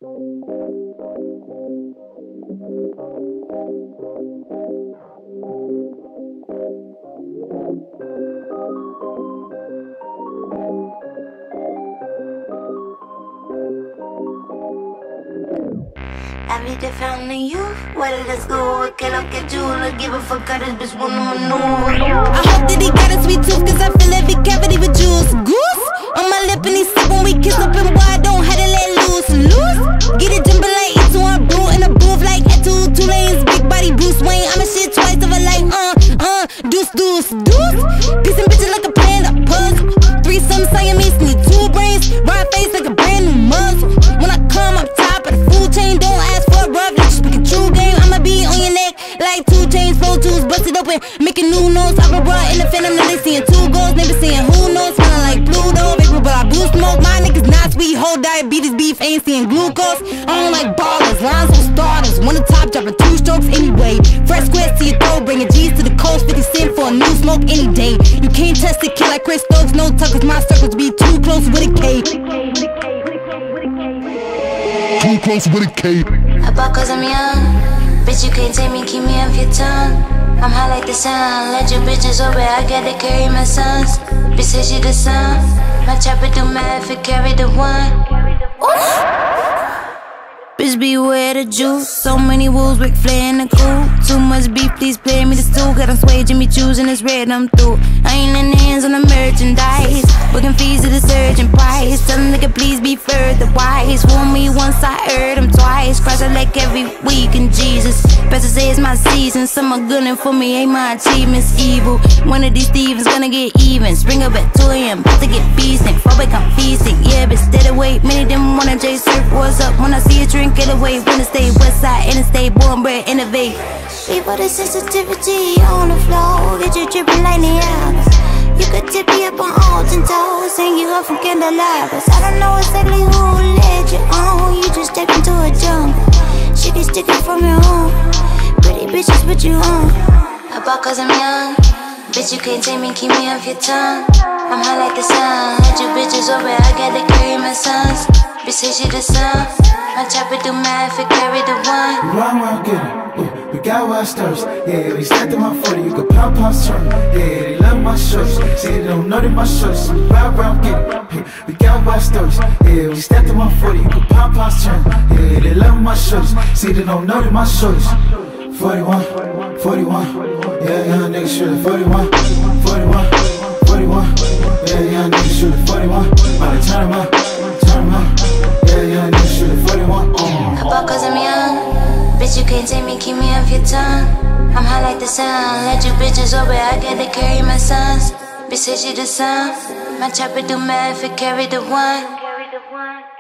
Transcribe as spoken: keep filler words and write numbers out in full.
I be defending you. Where did this go? Que lo que you look, give a fuck how this bitch wanna maneuver. I hope that he got a sweet tooth, cause I fill every cavity with juice. Goose on my lip and he sick when we kiss up, and boy I don't have to let loose. Loose, get it jumping like E two on brew in a booth like E two. Two lanes, big body Bruce Wayne. I'm a shit twice of a like uh uh deuce deuce deuce. Kissing bitches like a panda puzzle. Threesome Siamese need two brains. Ride face like a brand new muzzle. When I come up top of the food chain, don't ask for a rough, just speak a true game. I'ma be on your neck like two chains, four tools busted open, making new notes. I brought in the phantom, now they seeing two goals, never seeing who knows. Smelling like Pluto, baby, but I blue smoke. My niggas not sweet, whole diabetes beef, ain't seeing glucose. I don't like ballers, lines on starters. One the top, dropping two strokes anyway. Fresh squares to your throat, bringing G's to the coast. Fifty cent for a new smoke any day. You can't test it, kill like Chris Stokes. No tuckers, my circles be too close with a K. Too close with a K. About cause I'm young, bitch you can't take me, keep me off your tongue. I'm high like the sun, let your bitches over, I gotta carry my sons. Bitch say she the sun, my chopper do math, it carry the one. Bitch beware the juice, so many wolves, Ric Flair in the cool. Too much beef, please play me the stew. Got on sway, Jimmy choosing this red, I'm through. I ain't in the hands on the merchandise, booking fees to the surgeon price. Tell them nigga please be further wise. Fool me once, I heard him twice. Crash I like every week in Jesus. Better say it's my season, some gunning for me, ain't my achievements evil. One of these thieves is gonna get even. Spring up at two A M, about to get beastin'. Fall back, I'm feasting, yeah, but steady weight. Many them wanna J surf, what's up when I see a drink, get away. Wednesday, west side, interstate, born bred, innovate. People the sensitivity on the floor, get you dripping like Niagara. You could tip me up on altar toes, hang you up from candelabras. I don't know exactly who led you on, you just stepped into a jungle. She can stick it from your home, pretty bitches put you on. About cause I'm young, bitch you can't take me, keep me off your tongue. I'm high like the sun, let you bitches over, I gotta carry my sons. Bitch say she the sun, my chopper do math, it carry the one. Run, run, get it, yeah, we got wild stars. Yeah, they stacked in my forty, you can pop, pop, turn. Yeah, they love my shorts, see they don't know that my shorts. Round, round, get it, yeah, we got wild stars. Yeah, we stacked in my forty, you can pop, pop, turn. Yeah, they love my shorts, see they don't know that my shorts. forty-one, forty-one, yeah, young nigga shootin' forty-one, forty-one, forty-one, yeah, young nigga shootin' forty-one. By the time I'm turn 'em up, yeah, young nigga shootin' forty-one. About cause I'm young, bitch you can't take me, keep me off your tongue. I'm high like the sun, let you bitches over, I gotta carry my sons. Bitch say she the sun, my chopper do math, it carry the one.